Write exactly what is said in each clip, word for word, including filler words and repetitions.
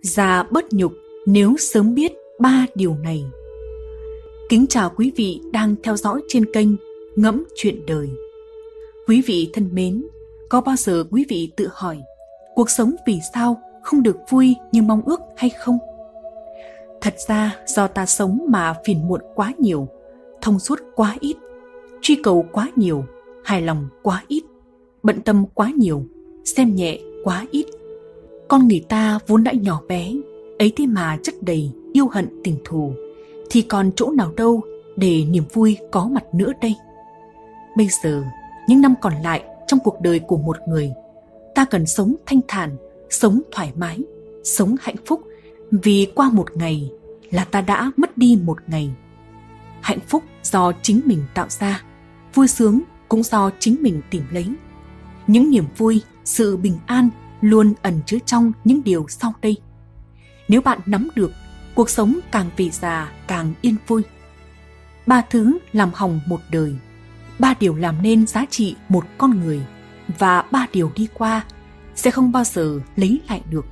Già bớt nhục nếu sớm biết ba điều này. Kính chào quý vị đang theo dõi trên kênh Ngẫm Chuyện Đời. Quý vị thân mến, có bao giờ quý vị tự hỏi cuộc sống vì sao không được vui như mong ước hay không? Thật ra do ta sống mà phiền muộn quá nhiều, thông suốt quá ít, truy cầu quá nhiều, hài lòng quá ít, bận tâm quá nhiều, xem nhẹ quá ít. Con người ta vốn đã nhỏ bé, ấy thế mà chất đầy yêu hận tình thù, thì còn chỗ nào đâu để niềm vui có mặt nữa đây? Bây giờ, những năm còn lại trong cuộc đời của một người, ta cần sống thanh thản, sống thoải mái, sống hạnh phúc, vì qua một ngày là ta đã mất đi một ngày. Hạnh phúc do chính mình tạo ra, vui sướng cũng do chính mình tìm lấy. Những niềm vui, sự bình an luôn ẩn chứa trong những điều sau đây. Nếu bạn nắm được, cuộc sống càng về già càng yên vui. Ba thứ làm hỏng một đời, ba điều làm nên giá trị một con người, và ba điều đi qua sẽ không bao giờ lấy lại được.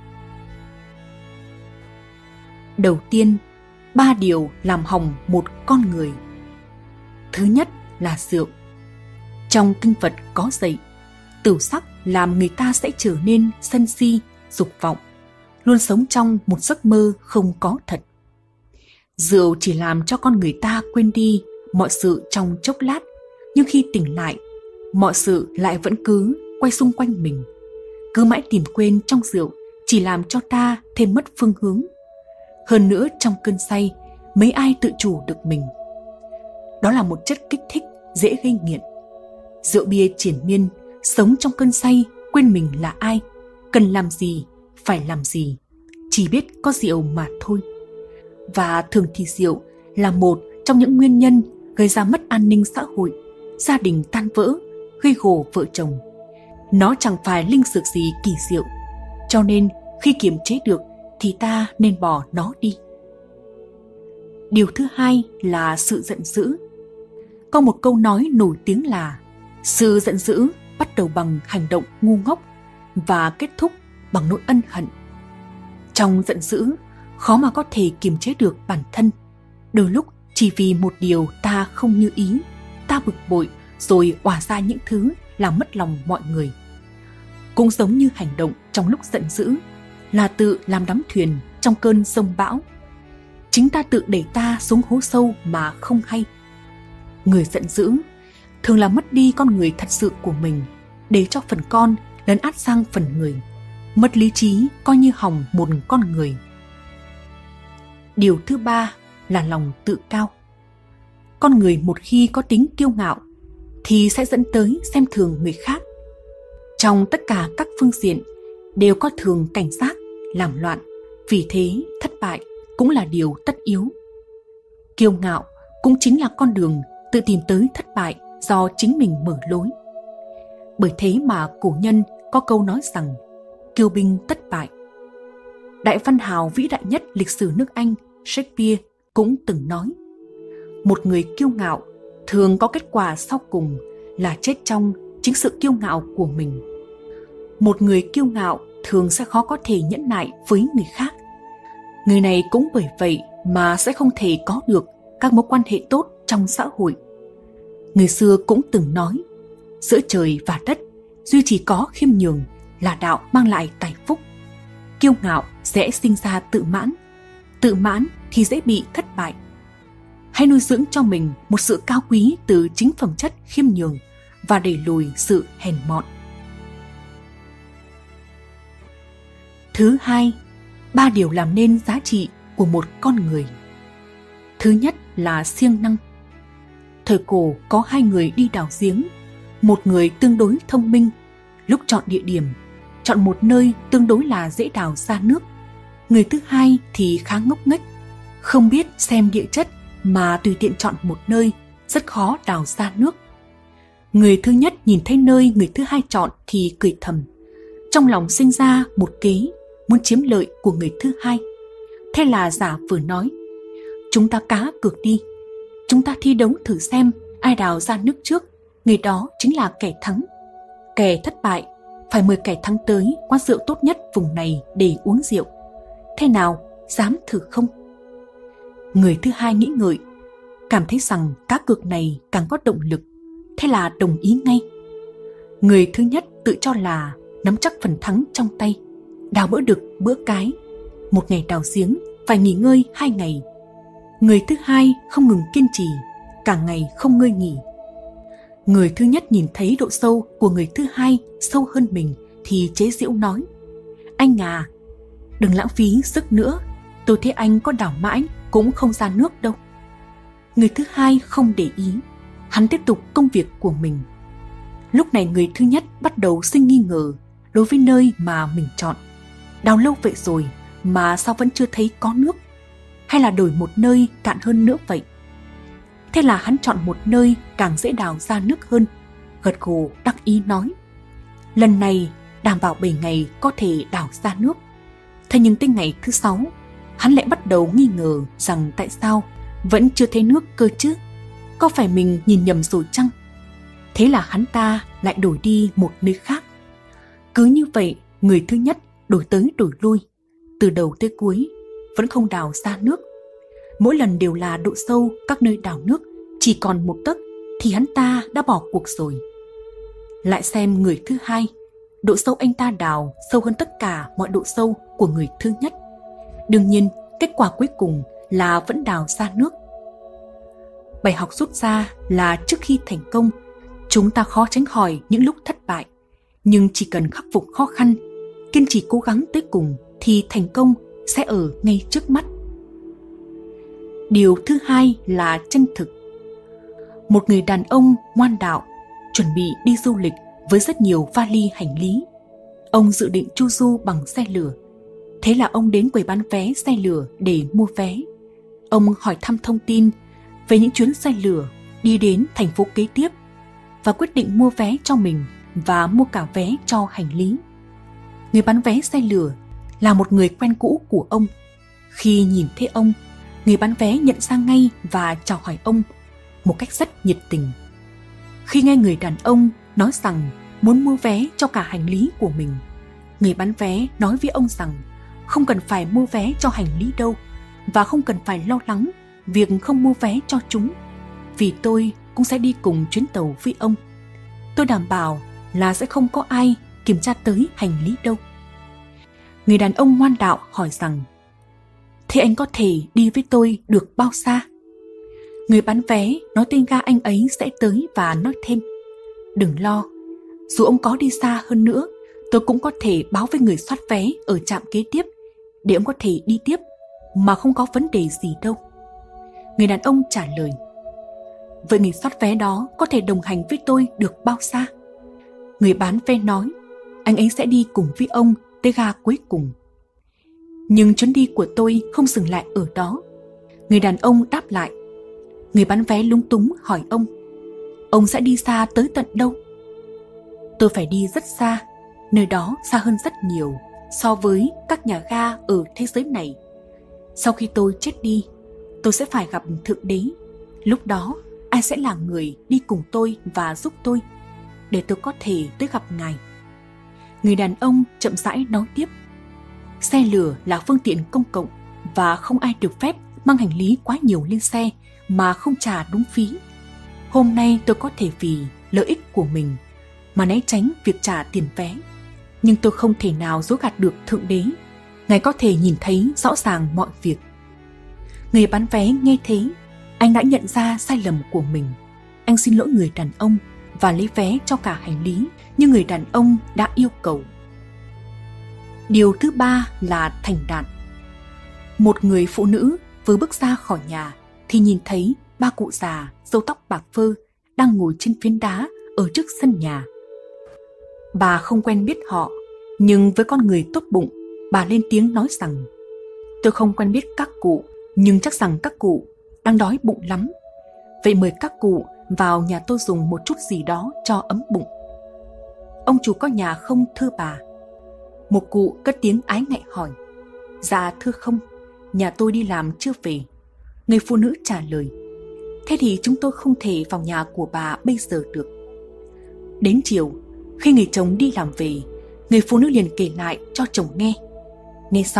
Đầu tiên, ba điều làm hỏng một con người. Thứ nhất là rượu. Trong kinh Phật có dạy, tửu sắc làm người ta sẽ trở nên sân si, dục vọng, luôn sống trong một giấc mơ không có thật. Rượu chỉ làm cho con người ta quên đi mọi sự trong chốc lát, nhưng khi tỉnh lại, mọi sự lại vẫn cứ quay xung quanh mình. Cứ mãi tìm quên trong rượu chỉ làm cho ta thêm mất phương hướng. Hơn nữa, trong cơn say, mấy ai tự chủ được mình. Đó là một chất kích thích dễ gây nghiện. Rượu bia triền miên, sống trong cơn say, quên mình là ai, cần làm gì, phải làm gì, chỉ biết có rượu mà thôi. Và thường thì rượu là một trong những nguyên nhân gây ra mất an ninh xã hội, gia đình tan vỡ, gây gổ vợ chồng. Nó chẳng phải linh dược gì kỳ diệu, cho nên khi kiềm chế được thì ta nên bỏ nó đi. Điều thứ hai là sự giận dữ. Có một câu nói nổi tiếng là sự giận dữ bắt đầu bằng hành động ngu ngốc và kết thúc bằng nỗi ân hận. Trong giận dữ, khó mà có thể kiềm chế được bản thân. Đôi lúc chỉ vì một điều ta không như ý, ta bực bội rồi òa ra những thứ làm mất lòng mọi người. Cũng giống như hành động trong lúc giận dữ là tự làm đắm thuyền trong cơn giông bão. Chính ta tự đẩy ta xuống hố sâu mà không hay. Người giận dữ thường là mất đi con người thật sự của mình, để cho phần con lấn át sang phần người. Mất lý trí coi như hỏng một con người. Điều thứ ba là lòng tự cao. Con người một khi có tính kiêu ngạo thì sẽ dẫn tới xem thường người khác. Trong tất cả các phương diện đều có thường cảnh giác, làm loạn, vì thế thất bại cũng là điều tất yếu. Kiêu ngạo cũng chính là con đường tự tìm tới thất bại do chính mình mở lối. Bởi thế mà cổ nhân có câu nói rằng kiêu binh tất bại. Đại văn hào vĩ đại nhất lịch sử nước Anh Shakespeare cũng từng nói, một người kiêu ngạo thường có kết quả sau cùng là chết trong chính sự kiêu ngạo của mình. Một người kiêu ngạo thường sẽ khó có thể nhẫn nại với người khác. Người này cũng bởi vậy mà sẽ không thể có được các mối quan hệ tốt trong xã hội. Người xưa cũng từng nói, giữa trời và đất duy chỉ có khiêm nhường là đạo mang lại tài phúc. Kiêu ngạo sẽ sinh ra tự mãn, tự mãn thì dễ bị thất bại. Hãy nuôi dưỡng cho mình một sự cao quý từ chính phẩm chất khiêm nhường và đẩy lùi sự hèn mọn. Thứ hai, ba điều làm nên giá trị của một con người. Thứ nhất là siêng năng. Thời cổ có hai người đi đào giếng, một người tương đối thông minh, lúc chọn địa điểm, chọn một nơi tương đối là dễ đào ra nước. Người thứ hai thì khá ngốc nghếch, không biết xem địa chất mà tùy tiện chọn một nơi rất khó đào ra nước. Người thứ nhất nhìn thấy nơi người thứ hai chọn thì cười thầm, trong lòng sinh ra một kế muốn chiếm lợi của người thứ hai. Thế là giả vờ nói, chúng ta cá cược đi, chúng ta thi đấu thử xem ai đào ra nước trước, người đó chính là kẻ thắng. Kẻ thất bại phải mời kẻ thắng tới quán rượu tốt nhất vùng này để uống rượu. Thế nào, dám thử không? Người thứ hai nghĩ ngợi, cảm thấy rằng cá cược này càng có động lực, thế là đồng ý ngay. Người thứ nhất tự cho là nắm chắc phần thắng trong tay, đào bữa đực bữa cái, một ngày đào giếng phải nghỉ ngơi hai ngày. Người thứ hai không ngừng kiên trì, cả ngày không ngơi nghỉ. Người thứ nhất nhìn thấy độ sâu của người thứ hai sâu hơn mình thì chế giễu nói, anh à, đừng lãng phí sức nữa, tôi thấy anh có đào mãi cũng không ra nước đâu. Người thứ hai không để ý, hắn tiếp tục công việc của mình. Lúc này người thứ nhất bắt đầu sinh nghi ngờ đối với nơi mà mình chọn. Đào lâu vậy rồi mà sao vẫn chưa thấy có nước? Hay là đổi một nơi cạn hơn nữa vậy? Thế là hắn chọn một nơi càng dễ đào ra nước hơn, gật gù đắc ý nói, lần này đảm bảo bảy ngày có thể đào ra nước. Thế nhưng tới ngày thứ sáu, hắn lại bắt đầu nghi ngờ rằng tại sao vẫn chưa thấy nước cơ chứ? Có phải mình nhìn nhầm rồi chăng? Thế là hắn ta lại đổi đi một nơi khác. Cứ như vậy, người thứ nhất đổi tới đổi lui, từ đầu tới cuối vẫn không đào ra nước. Mỗi lần đều là độ sâu các nơi đào nước chỉ còn một tấc thì hắn ta đã bỏ cuộc rồi. Lại xem người thứ hai, độ sâu anh ta đào sâu hơn tất cả mọi độ sâu của người thứ nhất. Đương nhiên, kết quả cuối cùng là vẫn đào ra nước. Bài học rút ra là trước khi thành công, chúng ta khó tránh khỏi những lúc thất bại. Nhưng chỉ cần khắc phục khó khăn, kiên trì cố gắng tới cùng thì thành công sẽ ở ngay trước mắt. Điều thứ hai là chân thực. Một người đàn ông ngoan đạo chuẩn bị đi du lịch với rất nhiều vali hành lý. Ông dự định chu du bằng xe lửa. Thế là ông đến quầy bán vé xe lửa để mua vé. Ông hỏi thăm thông tin về những chuyến xe lửa đi đến thành phố kế tiếp và quyết định mua vé cho mình và mua cả vé cho hành lý. Người bán vé xe lửa là một người quen cũ của ông. Khi nhìn thấy ông, người bán vé nhận ra ngay và chào hỏi ông một cách rất nhiệt tình. Khi nghe người đàn ông nói rằng muốn mua vé cho cả hành lý của mình, người bán vé nói với ông rằng không cần phải mua vé cho hành lý đâu và không cần phải lo lắng việc không mua vé cho chúng, vì tôi cũng sẽ đi cùng chuyến tàu với ông. Tôi đảm bảo là sẽ không có ai kiểm tra tới hành lý đâu. Người đàn ông ngoan đạo hỏi rằng, thế anh có thể đi với tôi được bao xa? Người bán vé nói tên ga anh ấy sẽ tới và nói thêm, đừng lo, dù ông có đi xa hơn nữa, tôi cũng có thể báo với người soát vé ở trạm kế tiếp để ông có thể đi tiếp mà không có vấn đề gì đâu. Người đàn ông trả lời, vậy người soát vé đó có thể đồng hành với tôi được bao xa? Người bán vé nói, anh ấy sẽ đi cùng với ông tới ga cuối cùng. Nhưng chuyến đi của tôi không dừng lại ở đó. Người đàn ông đáp lại. Người bán vé lúng túng hỏi ông, ông sẽ đi xa tới tận đâu? Tôi phải đi rất xa, nơi đó xa hơn rất nhiều so với các nhà ga ở thế giới này. Sau khi tôi chết đi, tôi sẽ phải gặp Thượng Đế. Lúc đó, ai sẽ là người đi cùng tôi và giúp tôi để tôi có thể tới gặp Ngài? Người đàn ông chậm rãi nói tiếp, xe lửa là phương tiện công cộng và không ai được phép mang hành lý quá nhiều lên xe mà không trả đúng phí. Hôm nay tôi có thể vì lợi ích của mình mà né tránh việc trả tiền vé, nhưng tôi không thể nào dối gạt được Thượng Đế. Ngài có thể nhìn thấy rõ ràng mọi việc. Người bán vé nghe thế, anh đã nhận ra sai lầm của mình. Anh xin lỗi người đàn ông và lấy vé cho cả hành lý như người đàn ông đã yêu cầu. Điều thứ ba là thành đạt. Một người phụ nữ vừa bước ra khỏi nhà thì nhìn thấy ba cụ già râu tóc bạc phơ đang ngồi trên phiến đá ở trước sân nhà. Bà không quen biết họ, nhưng với con người tốt bụng, bà lên tiếng nói rằng, tôi không quen biết các cụ, nhưng chắc rằng các cụ đang đói bụng lắm. Vậy mời các cụ vào nhà tôi dùng một chút gì đó cho ấm bụng. Ông chủ có nhà không thưa bà? Một cụ cất tiếng ái ngại hỏi. Dạ thưa không, nhà tôi đi làm chưa về. Người phụ nữ trả lời. Thế thì chúng tôi không thể vào nhà của bà bây giờ được. Đến chiều, khi người chồng đi làm về, người phụ nữ liền kể lại cho chồng nghe. Nghe xong,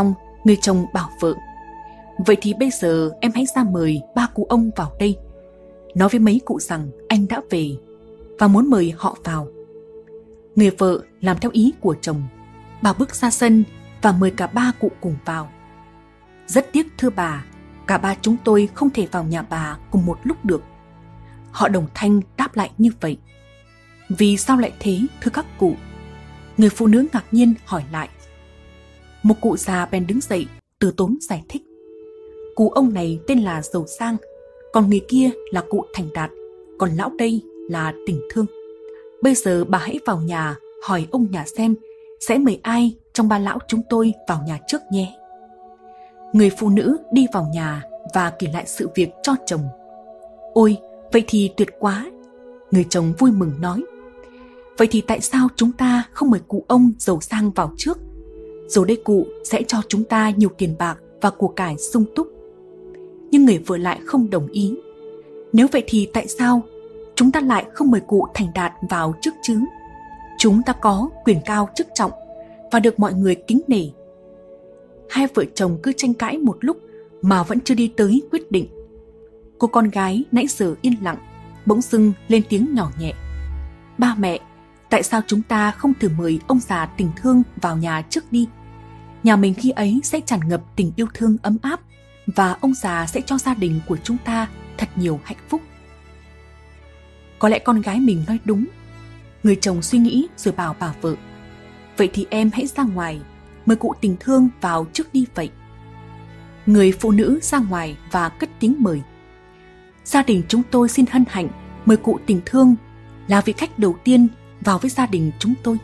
Người chồng bảo vợ: vậy thì bây giờ em hãy ra mời ba cụ ông vào đây, nói với mấy cụ rằng anh đã về và muốn mời họ vào. Người vợ làm theo ý của chồng. Bà bước ra sân và mời cả ba cụ cùng vào. Rất tiếc thưa bà, cả ba chúng tôi không thể vào nhà bà cùng một lúc được. Họ đồng thanh đáp lại như vậy. Vì sao lại thế thưa các cụ? Người phụ nữ ngạc nhiên hỏi lại. Một cụ già bèn đứng dậy từ tốn giải thích. Cụ ông này tên là Giàu Sang, còn người kia là cụ Thành Đạt, còn lão đây là Tình Thương. Bây giờ bà hãy vào nhà hỏi ông nhà xem sẽ mời ai trong ba lão chúng tôi vào nhà trước nhé. Người phụ nữ đi vào nhà và kể lại sự việc cho chồng. Ôi, vậy thì tuyệt quá. Người chồng vui mừng nói. Vậy thì tại sao chúng ta không mời cụ ông Giàu Sang vào trước? Rồi đây cụ sẽ cho chúng ta nhiều tiền bạc và của cải sung túc. Nhưng người vợ lại không đồng ý. Nếu vậy thì tại sao chúng ta lại không mời cụ Thành Đạt vào trước chứ? Chúng ta có quyền cao chức trọng và được mọi người kính nể. Hai vợ chồng cứ tranh cãi một lúc mà vẫn chưa đi tới quyết định. Cô con gái nãy giờ yên lặng bỗng dưng lên tiếng nhỏ nhẹ. Ba mẹ, tại sao chúng ta không thử mời ông già Tình Thương vào nhà trước đi? Nhà mình khi ấy sẽ tràn ngập tình yêu thương ấm áp và ông già sẽ cho gia đình của chúng ta thật nhiều hạnh phúc. Có lẽ con gái mình nói đúng. Người chồng suy nghĩ rồi bảo bà vợ. Vậy thì em hãy ra ngoài mời cụ Tình Thương vào trước đi vậy. Người phụ nữ ra ngoài và cất tiếng mời. Gia đình chúng tôi xin hân hạnh mời cụ Tình Thương là vị khách đầu tiên vào với gia đình chúng tôi.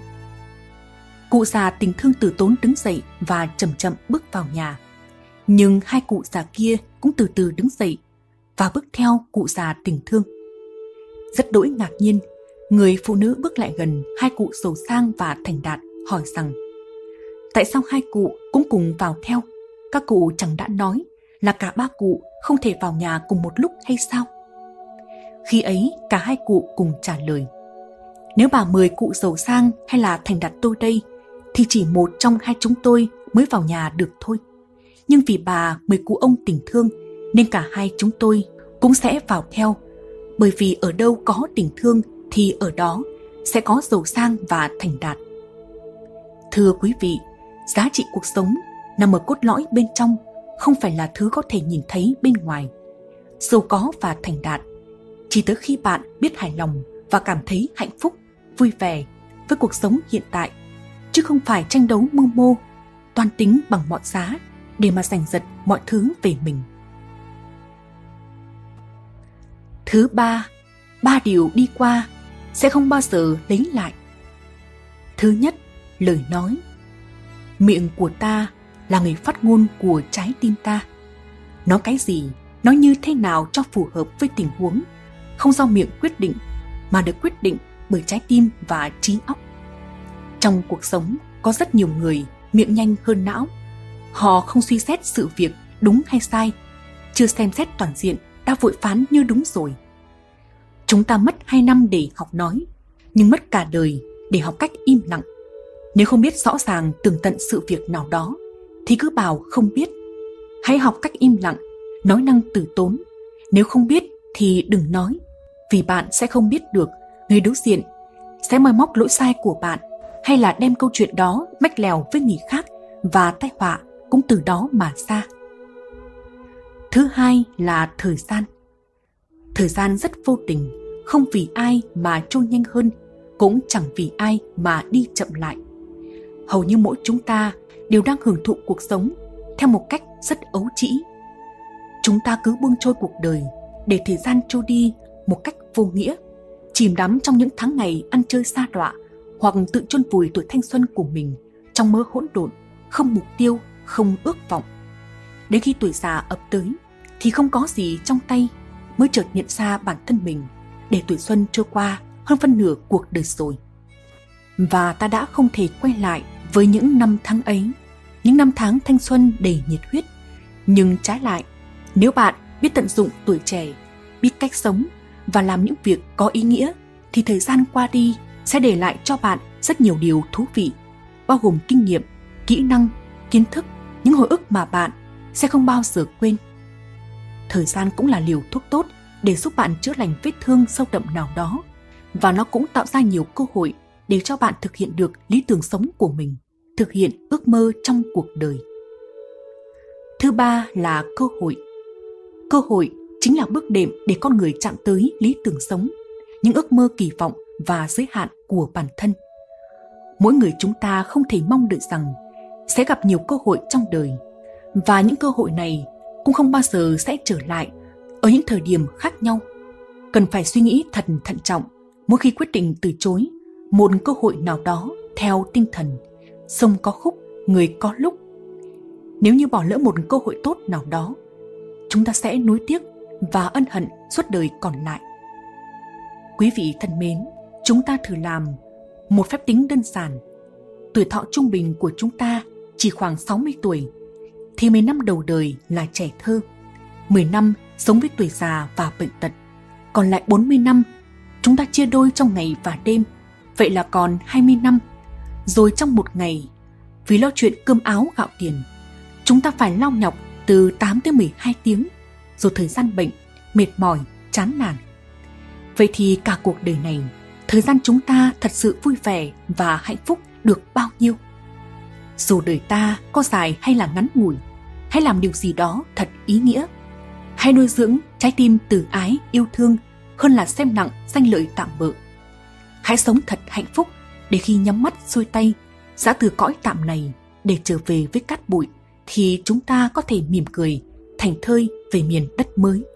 Cụ già Tình Thương từ tốn đứng dậy và chậm chậm bước vào nhà. Nhưng hai cụ già kia cũng từ từ đứng dậy và bước theo cụ già Tình Thương. Rất đỗi ngạc nhiên, người phụ nữ bước lại gần hai cụ Giàu Sang và Thành Đạt hỏi rằng tại sao hai cụ cũng cùng vào theo? Các cụ chẳng đã nói là cả ba cụ không thể vào nhà cùng một lúc hay sao? Khi ấy cả hai cụ cùng trả lời. Nếu bà mời cụ Giàu Sang hay là Thành Đạt tôi đây thì chỉ một trong hai chúng tôi mới vào nhà được thôi. Nhưng vì bà mời cụ ông Tình Thương nên cả hai chúng tôi cũng sẽ vào theo. Bởi vì ở đâu có tình thương thì ở đó sẽ có Giàu Sang và Thành Đạt. Thưa quý vị, giá trị cuộc sống nằm ở cốt lõi bên trong, không phải là thứ có thể nhìn thấy bên ngoài. Giàu có và thành đạt chỉ tới khi bạn biết hài lòng và cảm thấy hạnh phúc, vui vẻ với cuộc sống hiện tại, chứ không phải tranh đấu mưu mô, toan tính bằng mọi giá để mà giành giật mọi thứ về mình. Thứ ba, ba điều đi qua sẽ không bao giờ lấy lại. Thứ nhất, lời nói. Miệng của ta là người phát ngôn của trái tim ta. Nói cái gì, nói như thế nào cho phù hợp với tình huống, không do miệng quyết định mà được quyết định bởi trái tim và trí óc. Trong cuộc sống có rất nhiều người miệng nhanh hơn não. Họ không suy xét sự việc đúng hay sai, chưa xem xét toàn diện đã vội phán như đúng rồi. Chúng ta mất hai năm để học nói, nhưng mất cả đời để học cách im lặng. Nếu không biết rõ ràng tường tận sự việc nào đó thì cứ bảo không biết. Hãy học cách im lặng, nói năng từ tốn. Nếu không biết thì đừng nói, vì bạn sẽ không biết được người đối diện sẽ moi móc lỗi sai của bạn, hay là đem câu chuyện đó mách lèo với người khác, và tai họa cũng từ đó mà ra. Thứ hai là thời gian. Thời gian rất vô tình, không vì ai mà trôi nhanh hơn, cũng chẳng vì ai mà đi chậm lại. Hầu như mỗi chúng ta đều đang hưởng thụ cuộc sống theo một cách rất ấu trĩ. Chúng ta cứ buông trôi cuộc đời để thời gian trôi đi một cách vô nghĩa, chìm đắm trong những tháng ngày ăn chơi sa đọa, hoặc tự chôn vùi tuổi thanh xuân của mình trong mơ hỗn độn, không mục tiêu, không ước vọng. Đến khi tuổi già ập tới thì không có gì trong tay, mới chợt nhận ra bản thân mình để tuổi xuân trôi qua hơn phân nửa cuộc đời rồi. Và ta đã không thể quay lại với những năm tháng ấy, những năm tháng thanh xuân đầy nhiệt huyết. Nhưng trái lại, nếu bạn biết tận dụng tuổi trẻ, biết cách sống và làm những việc có ý nghĩa, thì thời gian qua đi sẽ để lại cho bạn rất nhiều điều thú vị, bao gồm kinh nghiệm, kỹ năng, kiến thức những hồi ức mà bạn sẽ không bao giờ quên. Thời gian cũng là liều thuốc tốt để giúp bạn chữa lành vết thương sâu đậm nào đó, và nó cũng tạo ra nhiều cơ hội để cho bạn thực hiện được lý tưởng sống của mình, thực hiện ước mơ trong cuộc đời. Thứ ba là cơ hội. Cơ hội chính là bước đệm để con người chạm tới lý tưởng sống, những ước mơ kỳ vọng và giới hạn của bản thân. Mỗi người chúng ta không thể mong đợi rằng sẽ gặp nhiều cơ hội trong đời, và những cơ hội này cũng không bao giờ sẽ trở lại ở những thời điểm khác nhau. Cần phải suy nghĩ thật thận trọng mỗi khi quyết định từ chối một cơ hội nào đó theo tinh thần sông có khúc, người có lúc. Nếu như bỏ lỡ một cơ hội tốt nào đó, chúng ta sẽ nuối tiếc và ân hận suốt đời còn lại. Quý vị thân mến, chúng ta thử làm một phép tính đơn giản. Tuổi thọ trung bình của chúng ta chỉ khoảng sáu mươi tuổi, thì mười năm đầu đời là trẻ thơ, mười năm sống với tuổi già và bệnh tật, còn lại bốn mươi năm chúng ta chia đôi trong ngày và đêm, vậy là còn hai mươi năm. Rồi trong một ngày, vì lo chuyện cơm áo gạo tiền, chúng ta phải lao nhọc từ tám tới mười hai tiếng, rồi thời gian bệnh, mệt mỏi, chán nản. Vậy thì cả cuộc đời này, thời gian chúng ta thật sự vui vẻ và hạnh phúc được bao nhiêu? Dù đời ta có dài hay là ngắn ngủi, hãy làm điều gì đó thật ý nghĩa. Hãy nuôi dưỡng trái tim từ ái, yêu thương hơn là xem nặng danh lợi tạm bợ. Hãy sống thật hạnh phúc để khi nhắm mắt xuôi tay, giã từ cõi tạm này để trở về với cát bụi, thì chúng ta có thể mỉm cười, thảnh thơi về miền đất mới.